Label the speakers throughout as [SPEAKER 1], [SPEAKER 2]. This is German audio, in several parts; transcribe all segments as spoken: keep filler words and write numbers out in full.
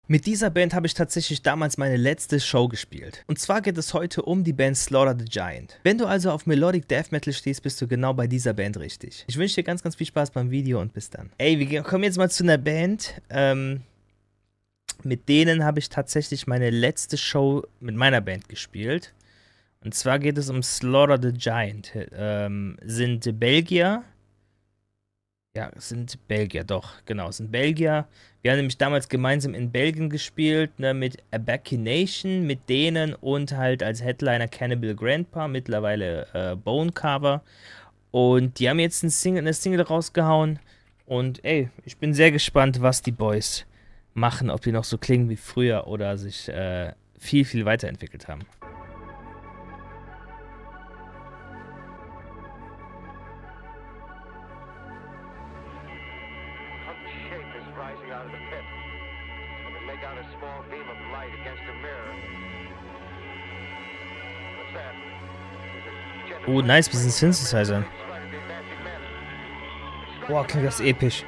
[SPEAKER 1] Mit dieser Band habe ich tatsächlich damals meine letzte Show gespielt. Und zwar geht es heute um die Band Slaughter the Giant. Wenn du also auf Melodic Death Metal stehst, bist du genau bei dieser Band richtig. Ich wünsche dir ganz, ganz viel Spaß beim Video und bis dann. Ey, wir kommen jetzt mal zu einer Band, ähm, mit denen habe ich tatsächlich meine letzte Show mit meiner Band gespielt. Und zwar geht es um Slaughter the Giant. Ähm, sind Belgier. Ja, es sind Belgier, doch, genau, es sind Belgier. Wir haben nämlich damals gemeinsam in Belgien gespielt, ne, mit Abachination, mit denen und halt als Headliner Cannibal Grandpa, mittlerweile äh, Bone Carver. Und die haben jetzt ein Single, eine Single rausgehauen. Und ey, ich bin sehr gespannt, was die Boys machen, ob die noch so klingen wie früher oder sich äh, viel, viel weiterentwickelt haben.
[SPEAKER 2] Rising out of the pit, and it make out a small beam of light against a mirror. What's that? There's a jet
[SPEAKER 1] Oh, nice, bisschen Synthesizer. Boah, klingt das episch.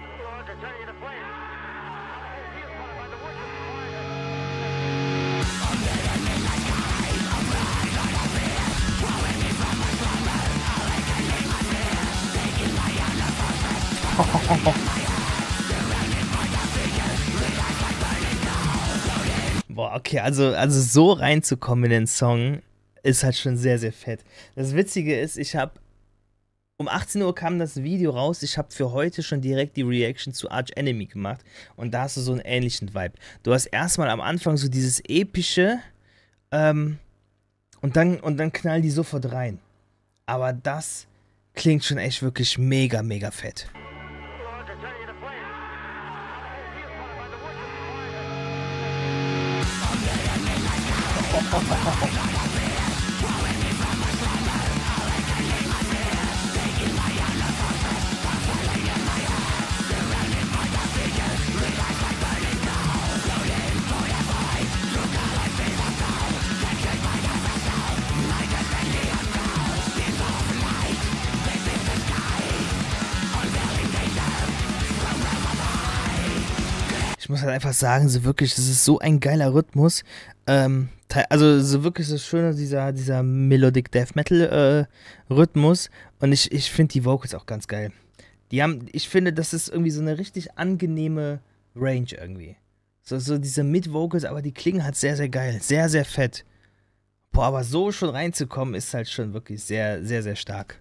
[SPEAKER 1] Boah, okay, also, also so reinzukommen in den Song ist halt schon sehr, sehr fett. Das Witzige ist, ich habe um achtzehn Uhr kam das Video raus, ich habe für heute schon direkt die Reaction zu Arch Enemy gemacht und da hast du so einen ähnlichen Vibe. Du hast erstmal am Anfang so dieses epische ähm, und, dann, und dann knallen die sofort rein. Aber das klingt schon echt wirklich mega, mega fett. Ich muss halt einfach sagen, so wirklich, das ist so ein geiler Rhythmus. Ähm, also so wirklich das Schöne, dieser, dieser Melodic Death Metal äh, Rhythmus. Und ich, ich finde die Vocals auch ganz geil. Die haben, ich finde, das ist irgendwie so eine richtig angenehme Range irgendwie. So, so diese Mid-Vocals, aber die klingen halt sehr, sehr geil. Sehr, sehr fett. Boah, aber so schon reinzukommen, ist halt schon wirklich sehr, sehr, sehr stark.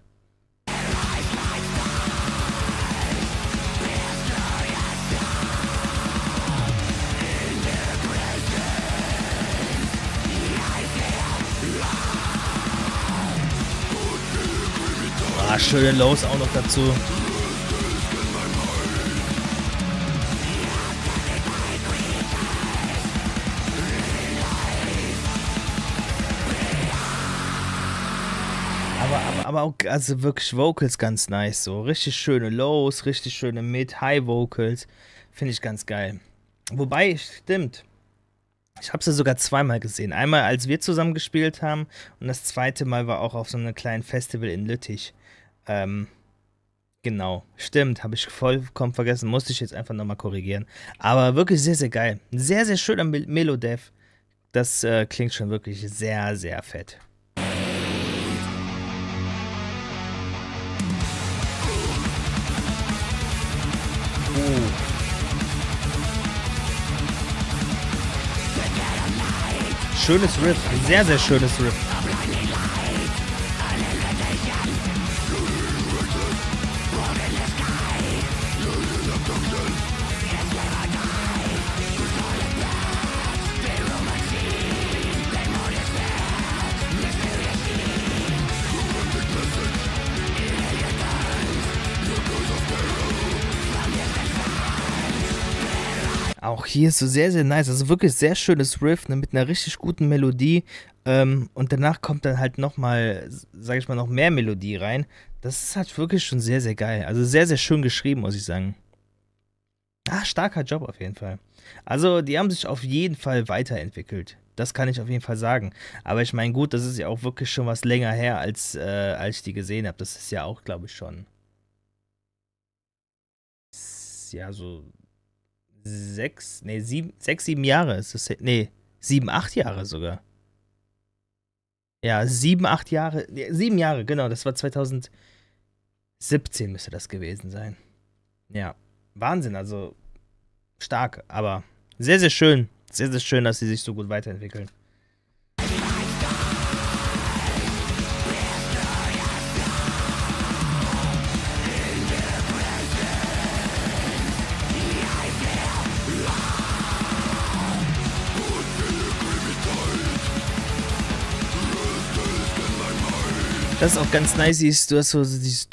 [SPEAKER 1] Ah, schöne Lows auch noch dazu. Aber, aber, aber auch, also wirklich Vocals ganz nice, so. Richtig schöne Lows, richtig schöne Mid-High-Vocals. Finde ich ganz geil. Wobei, stimmt. Ich habe sie sogar zweimal gesehen. Einmal, als wir zusammen gespielt haben und das zweite Mal war auch auf so einem kleinen Festival in Lüttich. Ähm, genau. Stimmt, habe ich vollkommen vergessen. Musste ich jetzt einfach nochmal korrigieren. Aber wirklich sehr, sehr geil. Ein sehr, sehr schöner Mel Melodeath. Das äh, klingt schon wirklich sehr, sehr fett. Oh. Schönes Riff, sehr, sehr schönes Riff. Auch hier ist so sehr, sehr nice. Also wirklich sehr schönes Riff, ne, mit einer richtig guten Melodie. Ähm, und danach kommt dann halt nochmal, sag ich mal, noch mehr Melodie rein. Das ist halt wirklich schon sehr, sehr geil. Also sehr, sehr schön geschrieben, muss ich sagen. Ah, starker Job auf jeden Fall. Also, die haben sich auf jeden Fall weiterentwickelt. Das kann ich auf jeden Fall sagen. Aber ich meine, gut, das ist ja auch wirklich schon was länger her, als, äh, als ich die gesehen habe. Das ist ja auch, glaube ich, schon. Ja, so sechs, nee, sieben, sechs, sieben Jahre ist es, nee, sieben, acht Jahre sogar. Ja, sieben, acht Jahre, nee, sieben Jahre, genau, das war zweitausendsiebzehn müsste das gewesen sein. Ja, Wahnsinn, also stark, aber sehr, sehr schön, sehr, sehr schön, dass sie sich so gut weiterentwickeln. Das ist auch ganz nice, du hast so dieses,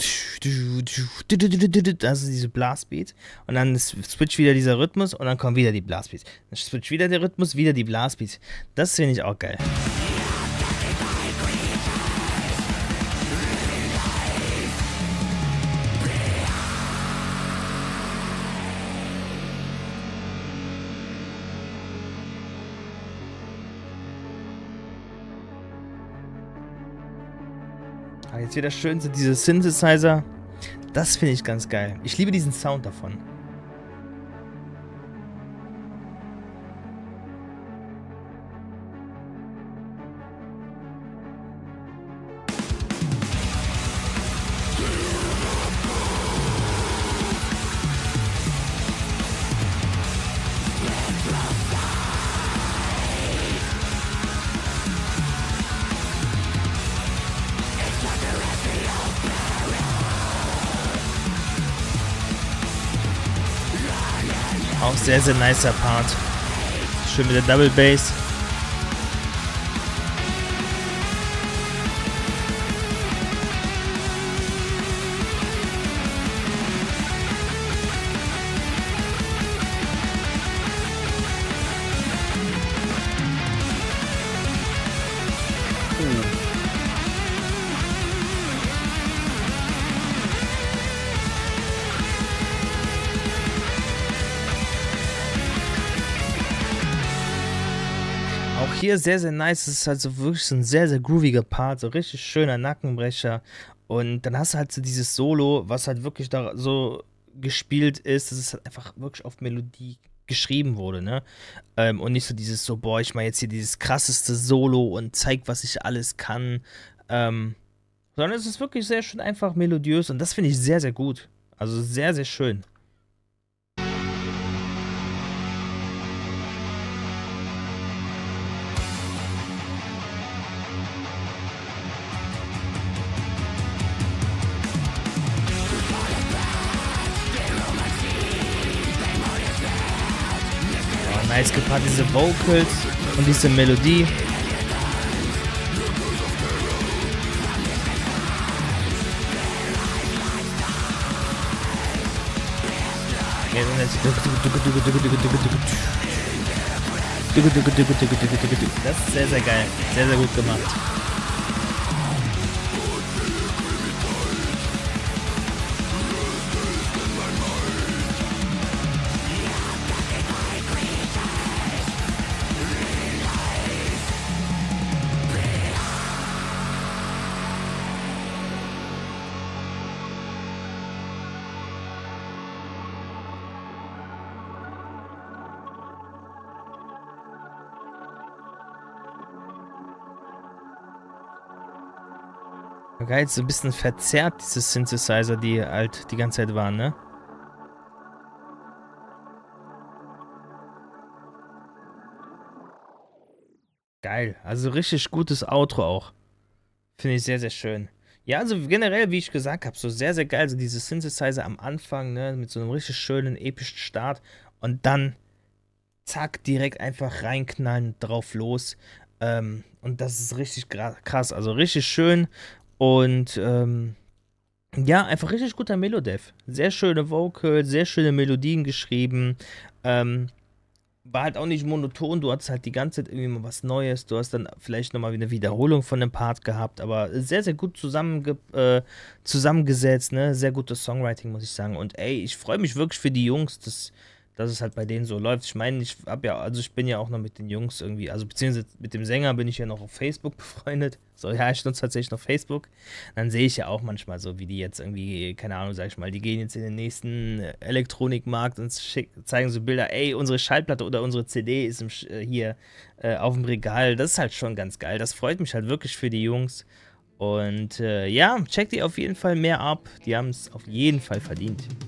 [SPEAKER 1] also diese Blastbeat und dann switcht wieder dieser Rhythmus und dann kommt wieder die Blastbeat. Dann switcht wieder der Rhythmus, wieder die Blastbeat. Das finde ich auch geil. Ah, jetzt wieder schön sind diese Synthesizer. Das finde ich ganz geil. Ich liebe diesen Sound davon. Auch sehr, sehr nicer Part. Schön mit der Double Bass. Auch hier sehr, sehr nice. Es ist halt so wirklich so ein sehr, sehr grooviger Part. So richtig schöner Nackenbrecher. Und dann hast du halt so dieses Solo, was halt wirklich da so gespielt ist. Das ist halt einfach wirklich auf Melodie geschrieben wurde, ne? Ähm, und nicht so dieses so, boah, ich mach jetzt hier dieses krasseste Solo und zeig, was ich alles kann. Ähm, sondern es ist wirklich sehr schön einfach melodiös. Und das finde ich sehr, sehr gut. Also sehr, sehr schön. Nice gepaart, diese Vocals und diese Melodie. Das ist sehr, sehr geil. Sehr, sehr gut gemacht. Geil, so ein bisschen verzerrt, diese Synthesizer, die halt die ganze Zeit waren, ne? Geil, also richtig gutes Outro auch. Finde ich sehr, sehr schön. Ja, also generell, wie ich gesagt habe, so sehr, sehr geil, so diese Synthesizer am Anfang, ne? Mit so einem richtig schönen, epischen Start und dann, zack, direkt einfach reinknallen, drauf los. Ähm, und das ist richtig krass, also richtig schön. Und ähm, ja, einfach richtig guter Melodev. Sehr schöne Vocals, sehr schöne Melodien geschrieben. Ähm, war halt auch nicht monoton, du hattest halt die ganze Zeit irgendwie mal was Neues. Du hast dann vielleicht nochmal eine Wiederholung von dem Part gehabt, aber sehr, sehr gut zusammenge äh, zusammengesetzt, ne? Sehr gutes Songwriting, muss ich sagen. Und ey, ich freue mich wirklich für die Jungs. Das, dass es halt bei denen so läuft. Ich meine, ich hab ja, also ich bin ja auch noch mit den Jungs irgendwie, also beziehungsweise mit dem Sänger bin ich ja noch auf Facebook befreundet. So, ja, ich nutze tatsächlich noch Facebook. Dann sehe ich ja auch manchmal so, wie die jetzt irgendwie, keine Ahnung, sag ich mal, die gehen jetzt in den nächsten Elektronikmarkt und schick, zeigen so Bilder, ey, unsere Schallplatte oder unsere C D ist im, äh, hier äh, auf dem Regal. Das ist halt schon ganz geil. Das freut mich halt wirklich für die Jungs. Und äh, ja, checkt die auf jeden Fall mehr ab. Die haben es auf jeden Fall verdient.